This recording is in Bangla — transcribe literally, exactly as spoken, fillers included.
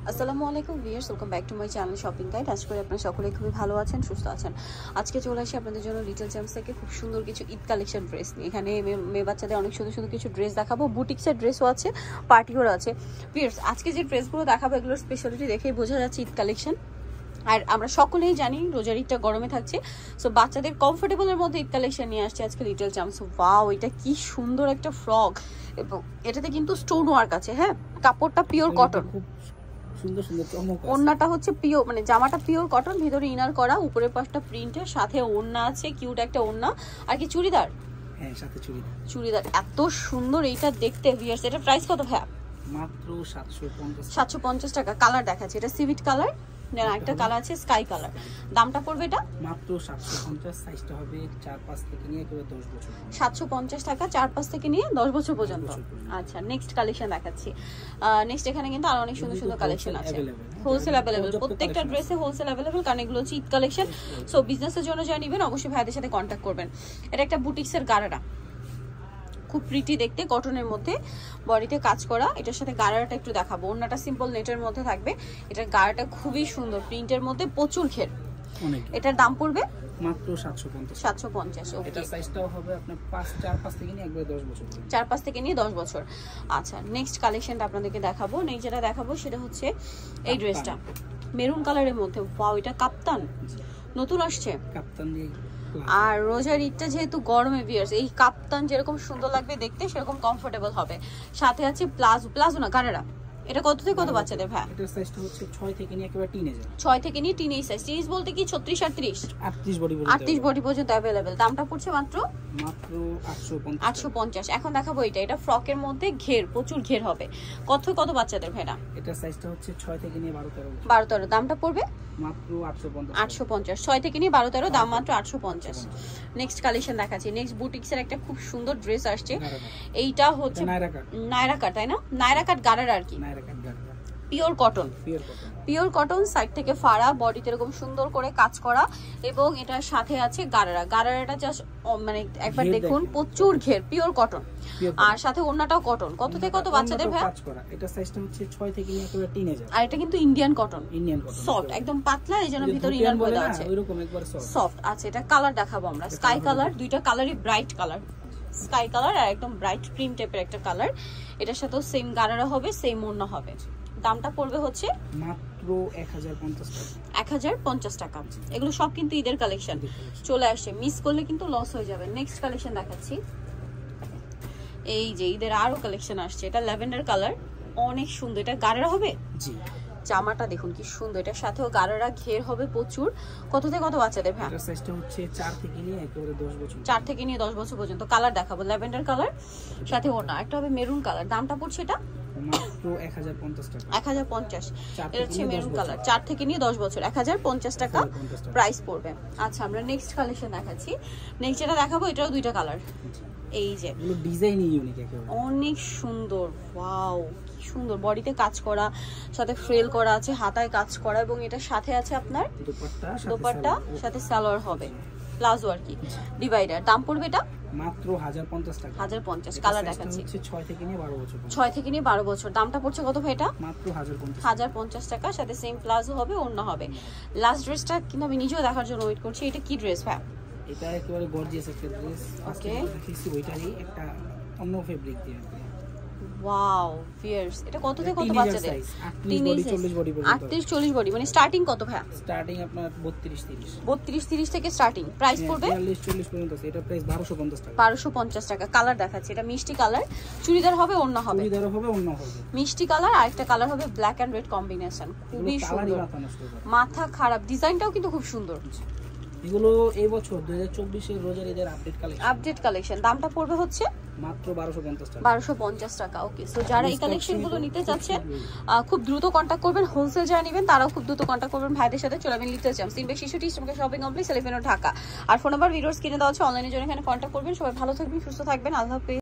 আসসালামু আলাইকুম viewers, welcome back to my channel shopping guide. আশা করি আপনারা সকলে খুবই ভালো আছেন, সুস্থ আছেন। আজকে চলে আসি আপনাদের জন্য লিটল চ্যাম্পস থেকে খুব সুন্দর কিছু ঈদ কালেকশন ড্রেস নিয়ে। এখানে মেয়ে বাচ্চাদের অনেক সুন্দর সুন্দর কিছু ড্রেস দেখাবো, বুটিক্সের ড্রেসও আছে, পার্টিওর আছে। ভিউয়ার্স, আজকে যে ড্রেসগুলো দেখাবো এগুলোর স্পেশালিটি দেখেই বোঝা যাচ্ছে ঈদ কালেকশন। আর আমরা সকলেই জানি রোজার ঈদটা গরমে থাকছে, সো বাচ্চাদের কমফোর্টেবলের মধ্যে ঈদ কালেকশন নিয়ে আসছে আজকে লিটল চ্যাম্পস। ওয়াও, এটা কি সুন্দর একটা ফ্রক, এবং এটাতে কিন্তু স্টোন ওয়ার্ক আছে। হ্যাঁ, কাপড়টা পিওর কটন, সুন্দর সুন্দর চমক। ওন্নাটা হচ্ছে পিওর, মানে জামাটা পিওর কটন, ভিতরে ইনার করা, উপরের পাশটা প্রিন্টের, সাথে ওন্না আছে, কিউট একটা ওন্না। আর কি চুড়িদার? হ্যাঁ, সাথে চুড়িদার। চুড়িদার এত সুন্দর এইটা দেখতে। ভিউয়ার্স, এটা প্রাইস কত ভাইয়া? মাত্র সাতশো পঞ্চাশ সাতশো পঞ্চাশ টাকা। কালার দেখাচ্ছে, এটা সিভিট কালার, একটা কালার আছে স্কাই কালার। দামটা পড়বে এটা মাত্র সাতশো পঞ্চাশ। সাইজটা হবে চার পাঁচ থেকে নিয়ে একেবারে দশ বছর। সাতশো পঞ্চাশ টাকা, চার পাঁচ থেকে নিয়ে দশ বছর পর্যন্ত। আচ্ছা, নেক্সট কালেকশন দেখাচ্ছি। নেক্সট এখানে কিন্তু আরো অনেক সুন্দর সুন্দর কালেকশন আছে, হোলসেল অ্যাভেলেবল। প্রত্যেকটা ড্রেসে হোলসেল অ্যাভেলেবল, কারণ এগুলো হচ্ছে ঈদ কালেকশন। সো বিজনেসের জন্য যা নেবেন অবশ্যই ভাইদের সাথে কন্ট্যাক্ট করবেন। এটা একটা বুটিক্সের গারারা, খুব প্রিটি দেখতে, কটনের মধ্যে বডিতে কাজ করা। এটার সাথে গারাটা একটু দেখাবো। ওন্নাটা সিম্পল নেটের মধ্যে থাকবে। এটার গারাটা খুবই সুন্দর, প্রিন্টের মধ্যে প্রচুর ঘের। এটার দাম পড়বে মাত্র সাতশো পঞ্চাশ। সাতশো পঞ্চাশ। ওকে, এটা সাইজটাও হবে আপনার পাঁচ চার পাঁচ থেকে নিয়ে একবারে দশ বছর। চার পাঁচ থেকে নিয়ে দশ বছর। আচ্ছা, নেক্সট কালেকশনটা আপনাদেরকে দেখাবো। নেক্সট যেটা দেখাবো সেটা হচ্ছে এই ড্রেসটা, মেরুন কালারের মধ্যে। ওয়াও, এটা কাপ্তান, নতুন আসছে কাপ্তান দিয়ে। আর রোজার ঈদটা যেহেতু গরমে, ভিউয়ার্স এই কাপ্তান যেরকম সুন্দর লাগবে দেখতে, সেরকম কমফোর্টেবল হবে। সাথে আছে প্লাজো, প্লাজো না গারারা। এটা কত থেকে কত বাচ্চাদের ভাই? এটার সাইজটা হচ্ছে ছয় থেকে নিয়ে একেবারে টিনেজার। ছয় থেকে নিয়ে টিনেজ সাইজ। টিনেজ বলতে কি ছত্রিশ আটত্রিশ? আটত্রিশ বডি পর্যন্ত। আটত্রিশ বডি পর্যন্ত अवेलेबल। দামটা পড়ছে মাত্র মাত্র আটশো পঞ্চাশ। আটশো পঞ্চাশ। এখন দেখাবো এটা, এটা ফ্রকের মধ্যে ঘের, প্রচুর ঘের হবে। কত কত বাচ্চাদের ভাইরা? এটার সাইজটা হচ্ছে ছয় থেকে নিয়ে বারো তেরো। বারো তেরো। দামটা পড়বে মাত্র আটশো পঞ্চাশ। আটশো পঞ্চাশ। ছয় থেকে নিয়ে বারো তেরো, দাম মাত্র আটশো পঞ্চাশ। নেক্সট কালেকশন দেখাচ্ছি। নেক্সট বুটিক্সের একটা খুব সুন্দর ড্রেস আসছে। এইটা হচ্ছে নায়রা কাট। নায়রা কাট, তাই না? নায়রা কাট গারারা আর কি, Naira cut gharara, pure cotton. Pure cotton, pure cotton. Side থেকে ফাড়া, বডিতে এরকম সুন্দর করে কাজ করা, এবং এটার সাথে আছে গারারা। গারারাটা জাস্ট মানে একবার দেখুন, প্রচুর ঘের, পিওর কটন। আর সাথে ওন্নাটাও কটন। কত থেকে কত বাচ্চাদের ভাই? কাজ করা। এটা সাইজটা হচ্ছে ছয় থেকে নিয়ে একেবারে টিনেজার। আর এটা কিন্তু Indian cotton, Indian cotton, soft, একদম পাতলা, এজন্য ভিতরে ইনার করা আছে, ওইরকম একবার সফট। সফট আছে। এটা কালার দেখাবো আমরা, স্কাই কালার। দুইটা কালারই ব্রাইট কালার, স্কাই কালার আর একদম ব্রাইট ক্রিম টাইপের একটা কালার। এটার সাথেও সেম গারারা হবে, সেম ওন্না হবে। দামটা পড়বে হচ্ছে মাত্র এক হাজার পঞ্চাশ টাকা। এক হাজার পঞ্চাশ টাকা। এগুলো সব কিন্তু ঈদের কালেকশন চলে আসছে, মিস করলে কিন্তু লস হয়ে যাবে। নেক্সট কালেকশন দেখাচ্ছি। এই যে ঈদের আরো কালেকশন আসছে। এটা ল্যাভেন্ডার কালার, অনেক সুন্দর। এটা গারারা হবে। জি, জামাটা দেখুন কি সুন্দর, এটার সাথেও গারারা ঘের হবে প্রচুর। কত থেকে কত বাচ্চাদের ভাই? এটার সাইজটা হচ্ছে চার থেকে নিয়ে একেবারে দশ বছর। চার থেকে নিয়ে দশ বছর পর্যন্ত। কালার দেখাবো, ল্যাভেন্ডার কালার, সাথে ওনা একটা হবে মেরুন কালার। দামটা পড়ছে এটা মাত্র এক হাজার পঞ্চাশ টাকা। এক হাজার পঞ্চাশ। এটা হচ্ছে মেরুন কালার, চার থেকে নিয়ে দশ বছর, এক হাজার পঞ্চাশ টাকা প্রাইস পড়বে। আচ্ছা, আমরা নেক্সট কালেকশন দেখাচ্ছি। নেক্সট যেটা দেখাবো এটাও দুইটা কালার। এই যে ডিজাইনই ইউনিক, একেবারে অনেক সুন্দর। ওয়াও, কি সুন্দর, বডিতে কাজ করা, সাথে ফ্রেল করা আছে, হাতায় কাজ করা, এবং এটার সাথে আছে আপনার দুপাট্টা, দুপাট্টা, সাথে সালোয়ার হবে, প্লাজো আর কি, ডিভাইডার। দাম পড়বে এটা মাত্র এক হাজার পঞ্চাশ টাকা। এক হাজার পঞ্চাশ। কালার দেখাচ্ছি ছয় থেকে নিয়ে বারো বছর। ছয় থেকে নিয়ে বারো বছর। দামটা পড়ছে কত ভাই এটা? মাত্র এক হাজার পঞ্চাশ। এক হাজার পঞ্চাশ টাকা, সাথে সেম প্লাজো হবে, অন্য হবে। লাস্ট ড্রেসটা কিন্তু আমি নিজেও দেখার জন্য ওয়েট করছি। এটা কি ড্রেস ভাই? এটা একেবারে গর্জিয়াস একটা ড্রেস। ওকে, দেখেছি ওইটারই একটা অন্য ফেব্রিক দিয়ে। ওয়াও ভিউয়ার্স, এটা কত থেকে কত বাচ্চাদের? চল্লিশ বডি পর্যন্ত। আটত্রিশ চল্লিশ বডি, মানে স্টার্টিং কত ভাই? স্টার্টিং আপনার বত্রিশ তিরিশ। বত্রিশ তিরিশ থেকে স্টার্টিং। প্রাইস পড়বে চল্লিশ চল্লিশ পর্যন্ত আছে। এটা প্রাইস বারোশো পঞ্চাশ টাকা। বারোশো পঞ্চাশ টাকা। কালার দেখাচ্ছি, এটা মিষ্টি কালার, চুড়িদার হবে, অন্য হবে, চুড়িদার হবে, অন্য হবে। মিষ্টি কালার, আর একটা কালার হবে ব্ল্যাক এন্ড রেড কম্বিনেশন, খুবই সুন্দর, মাথা খারাপ। ডিজাইনটাও কিন্তু খুব সুন্দর। এগুলো এই বছর দুই হাজার চব্বিশ এর রোজার ঈদের আপডেট কালেকশন। Update collection. দামটা পড়বে হচ্ছে মাত্র বারোশো পঞ্চাশ টাকা। বারোশো পঞ্চাশ টাকা। ওকে, সো যারা এই কালেকশনগুলো নিতে চাচ্ছেন খুব দ্রুত কন্ট্যাক্ট করবেন। হোলসেল যারা নেবেন তারাও খুব দ্রুত কন্ট্যাক্ট করবেন ভাইদের সাথে। চলে যাবেন লিটল চ্যাম্পস, তিনবে শিশুটি Islamic shopping complex, elephant Dhaka. আর ফোন নাম্বার ভিডিওস কিনে দেওয়া আছে, অনলাইনের জন্য এখানে কন্ট্যাক্ট করবেন। সবাই ভালো থাকবেন, সুস্থ থাকবেন, আল্লাহ হাফেজ।